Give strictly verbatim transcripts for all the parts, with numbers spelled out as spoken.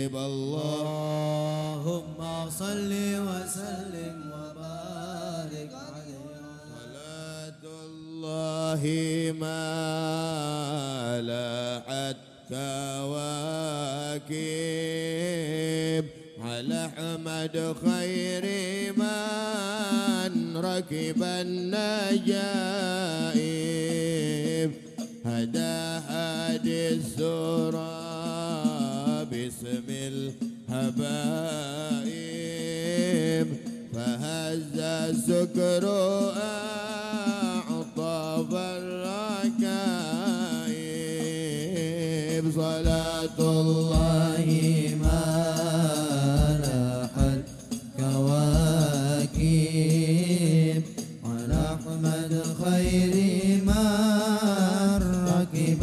الحبيب. اللهم صل وسلم وبارك عليه. صلاة الله ما لاحت كواكب على أحمد خير من ركب النجائب هدى هادي السرى باسم الحبائب فهز السكر أعطى الركائب. صلاة الله ما لاحت كواكب على أحمد خير من ركب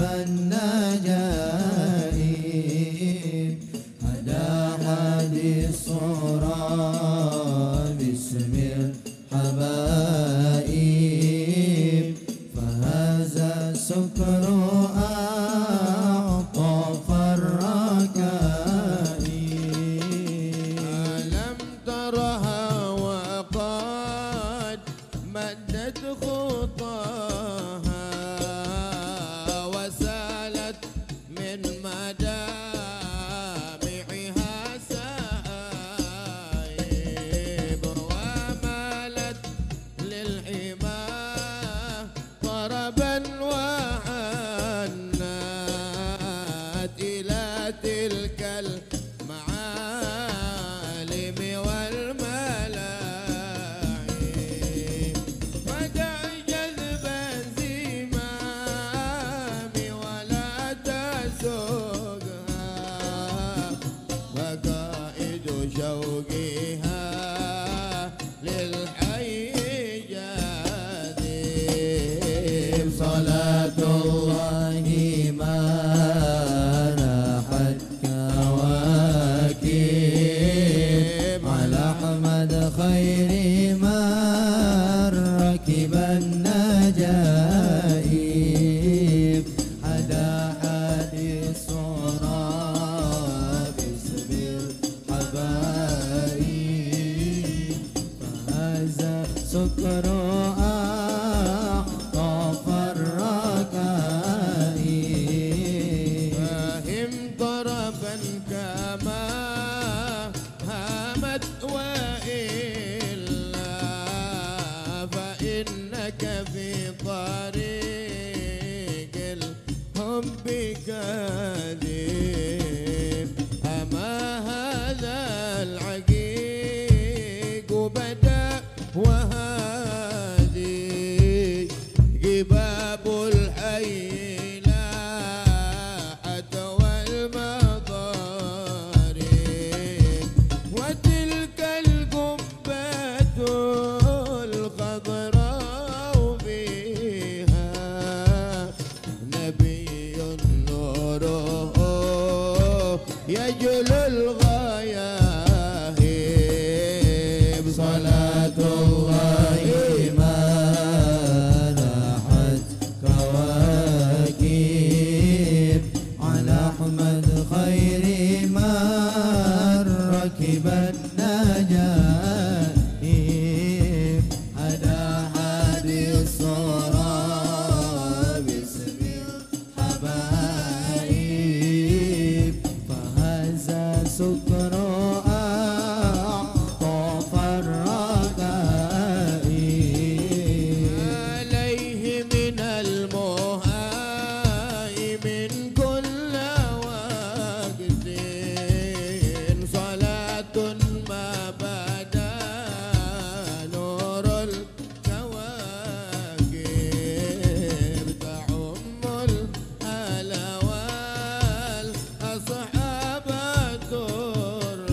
النجائب هدى هادي الصورى باسم الحبائب فهز السكر أعطف الركائب. ألم ترها وقد مدت خطاها وسالت من مدامعها سائب ومالت للحمى طربا وعنات إلى تلك المعالم والملاعب ودع جذب الزمام ولا تسوقها فقائد شوقها للحي جاذب. صلاة الله ما لاحت كواكب على أحمد خير من ركب النجائب هدى هادي الصورى باسم الحبائب فهز سكر أعطف الركائب. فهم ضربا كما هامت وإلا فإنك في طريق الحب كاذب. أما هذا العقيق بدا وهذه جباب الحي لاحت والمضارب وتلك القبة الخضراء فيها نبي نوره يجل الغياهب. صلاة الله ما لاحت كواكب على أحمد خير من ركب النجائب هدى هادي الصورى باسم الحبائب فهز سكر أعطف الركائب. عليه من المهيمن كل وقت صلاة ما بدا نور الكواكب تعم الآل والأصحاب الدر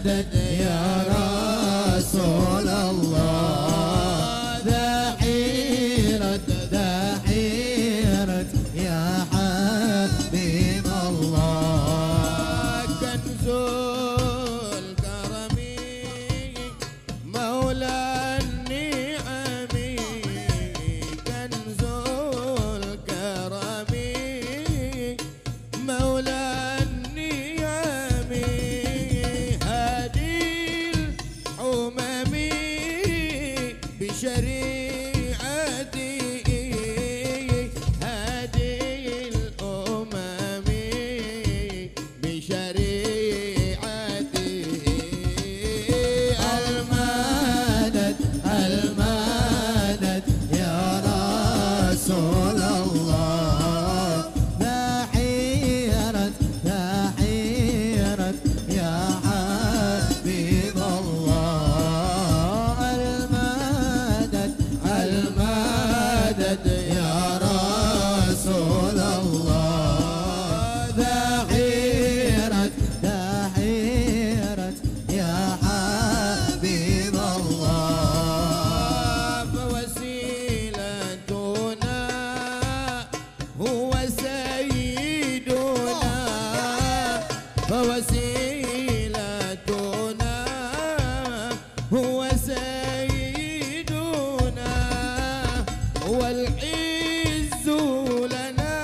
المدد يا رسول الله ذا حيرة ذا حيرة يا حبيب الله كنز الكرم مولى النعم كنز الكرم مولى النعم هادي الأمم بشريعتي هادي الأمم بشريعتي المدد المدد يا رسول الله ذا حيرة ذا حيرة يا حبيب الله المدد المدد يا رسول الله ذا حيرة ذا حيرة يا حبيب الله فوسيلتنا هو سيدنا فوسيلتنا هو سيدنا والعز لنا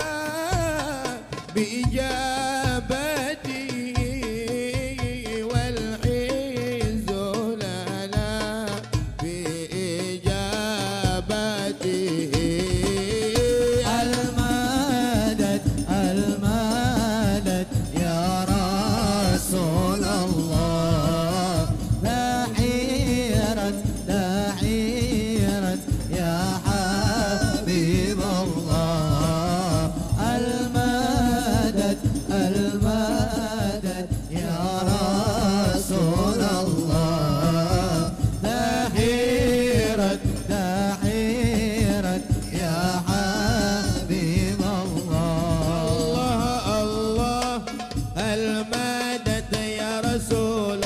بإجابته والعز لنا بإجابته المدد المدد يا رسول الله لا حيرة لا حيرة يا حبيب الله المدد المدد يا رسول الله لا حيرة لا حيرة يا حبيب الله الله الله المدد يا رسول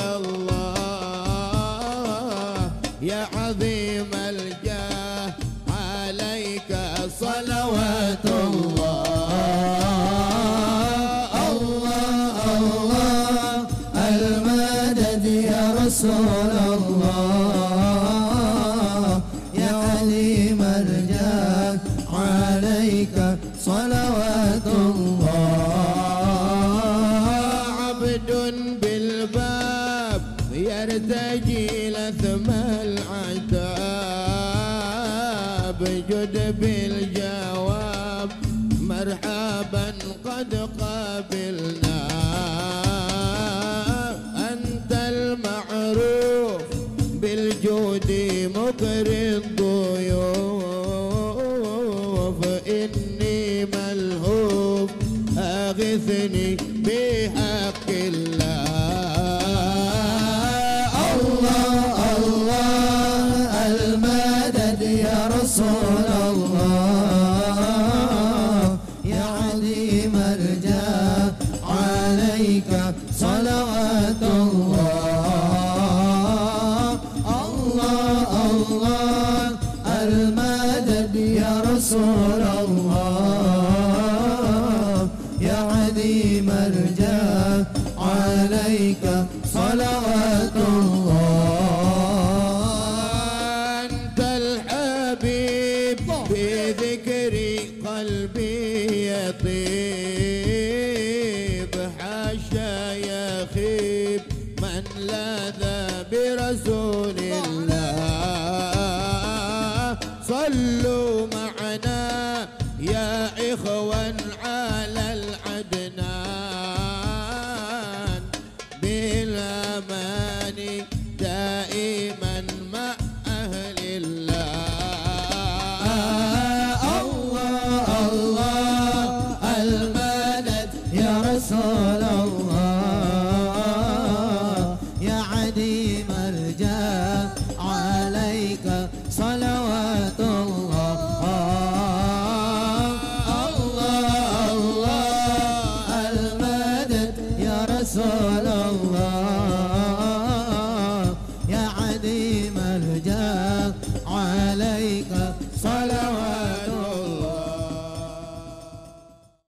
الله يا عظيم الجاه عليك صلوات الله الله الله المدد يا رسول الله يا عليم الجاه عليك صلوات الله عبد بالباب يرتجي لثم العتاب جد بالجواب مرحبا قد قابلنا أنت المعروف بالجود مقري الضيوف إني ملهوف أغثني بحق الله الله الله المدد يا رسول الله يا عليم الجاه عليك صلوات الله الله الله المدد يا رسول الله يا عظيم الجاه عليك صلوات الله أنت الحبيب بذكري قلبي يطيب حاشا يخيب من لاذ برسول الله صلوا